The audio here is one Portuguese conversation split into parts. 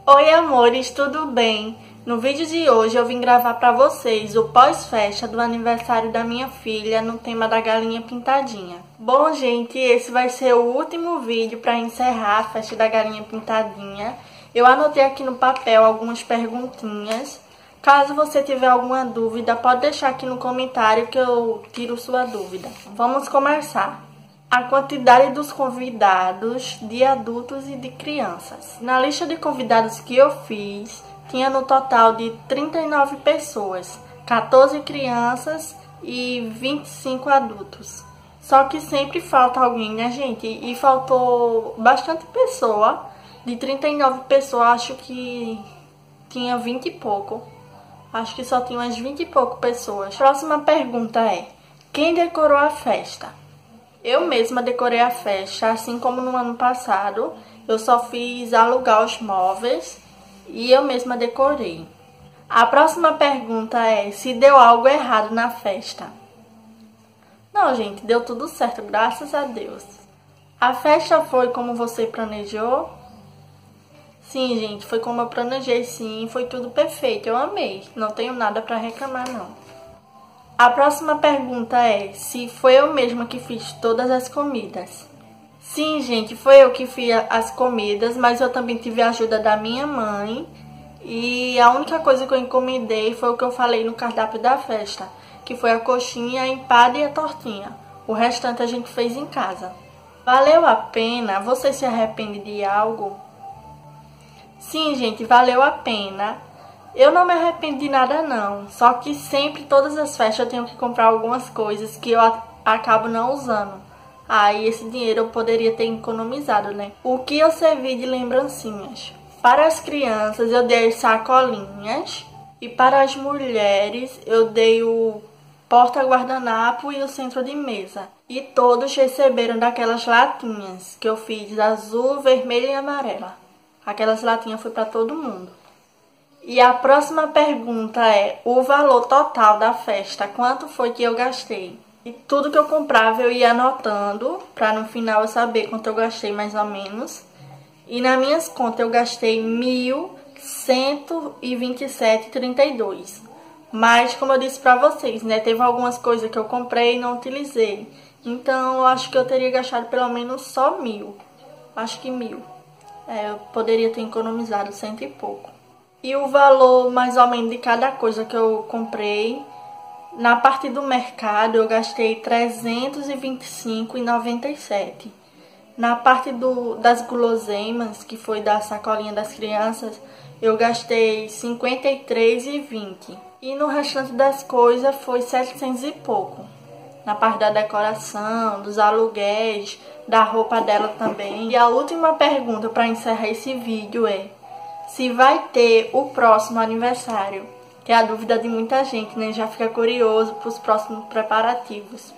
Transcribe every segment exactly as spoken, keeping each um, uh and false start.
Oi amores, tudo bem? No vídeo de hoje eu vim gravar pra vocês o pós-festa do aniversário da minha filha no tema da galinha pintadinha. Bom gente, esse vai ser o último vídeo pra encerrar a festa da galinha pintadinha. Eu anotei aqui no papel algumas perguntinhas. Caso você tiver alguma dúvida, pode deixar aqui no comentário que eu tiro sua dúvida. Vamos começar. A quantidade dos convidados, de adultos e de crianças. Na lista de convidados que eu fiz, tinha no total de trinta e nove pessoas, quatorze crianças e vinte e cinco adultos. Só que sempre falta alguém, né, gente? E faltou bastante pessoa. De trinta e nove pessoas, acho que tinha vinte e pouco. Acho que só tinha umas vinte e pouco pessoas. Próxima pergunta é: quem decorou a festa? Eu mesma decorei a festa, assim como no ano passado. Eu só fiz alugar os móveis e eu mesma decorei. A próxima pergunta é se deu algo errado na festa. Não, gente, deu tudo certo, graças a Deus. A festa foi como você planejou? Sim, gente, foi como eu planejei, sim, foi tudo perfeito, eu amei. Não tenho nada pra reclamar, não. A próxima pergunta é se foi eu mesma que fiz todas as comidas. Sim, gente, foi eu que fiz as comidas, mas eu também tive a ajuda da minha mãe. E a única coisa que eu encomendei foi o que eu falei no cardápio da festa, que foi a coxinha, a empada e a tortinha. O restante a gente fez em casa. Valeu a pena? Você se arrepende de algo? Sim, gente, valeu a pena. Eu não me arrependo de nada não, só que sempre, todas as festas, eu tenho que comprar algumas coisas que eu acabo não usando. Aí esse dinheiro eu poderia ter economizado, né? O que eu servi de lembrancinhas? Para as crianças eu dei sacolinhas e para as mulheres eu dei o porta-guardanapo e o centro de mesa. E todos receberam daquelas latinhas que eu fiz azul, vermelha e amarela. Aquelas latinhas foi para todo mundo. E a próxima pergunta é o valor total da festa, quanto foi que eu gastei? E tudo que eu comprava eu ia anotando, para no final eu saber quanto eu gastei mais ou menos. E nas minhas contas eu gastei mil cento e vinte e sete reais e trinta e dois centavos. Mas como eu disse para vocês, né, teve algumas coisas que eu comprei e não utilizei. Então eu acho que eu teria gastado pelo menos só mil. Acho que mil. É, eu poderia ter economizado cento e pouco. E o valor mais ou menos de cada coisa que eu comprei, na parte do mercado eu gastei trezentos e vinte e cinco reais e noventa e sete centavos. Na parte do, das guloseimas, que foi da sacolinha das crianças, eu gastei cinquenta e três reais e vinte centavos. E no restante das coisas foi setecentos e pouco. Na parte da decoração, dos aluguéis, da roupa dela também. E a última pergunta para encerrar esse vídeo é: se vai ter o próximo aniversário? Que é a dúvida de muita gente, né? Já fica curioso para os próximos preparativos.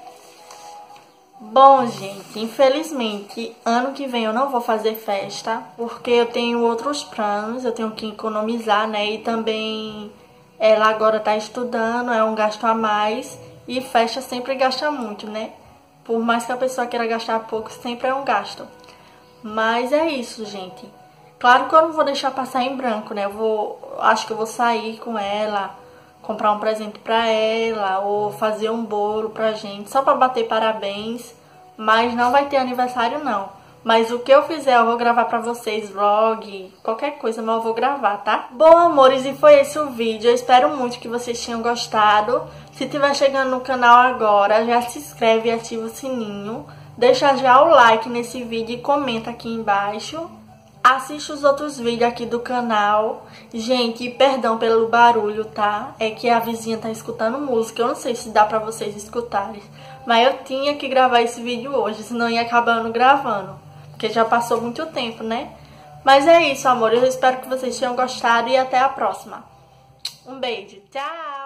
Bom, gente, infelizmente, ano que vem eu não vou fazer festa, porque eu tenho outros planos, eu tenho que economizar, né? E também ela agora tá estudando, é um gasto a mais, e festa sempre gasta muito, né? Por mais que a pessoa queira gastar pouco, sempre é um gasto. Mas é isso, gente. Claro que eu não vou deixar passar em branco, né? Eu vou, acho que eu vou sair com ela, comprar um presente pra ela, ou fazer um bolo pra gente, só pra bater parabéns. Mas não vai ter aniversário, não. Mas o que eu fizer, eu vou gravar pra vocês, vlog, qualquer coisa, mas eu vou gravar, tá? Bom, amores, e foi esse o vídeo. Eu espero muito que vocês tenham gostado. Se tiver chegando no canal agora, já se inscreve e ativa o sininho. Deixa já o like nesse vídeo e comenta aqui embaixo. Assiste os outros vídeos aqui do canal. Gente, perdão pelo barulho, tá? É que a vizinha tá escutando música. Eu não sei se dá pra vocês escutarem. Mas eu tinha que gravar esse vídeo hoje, senão ia acabando gravando. Porque já passou muito tempo, né? Mas é isso, amor. Eu espero que vocês tenham gostado e até a próxima. Um beijo. Tchau!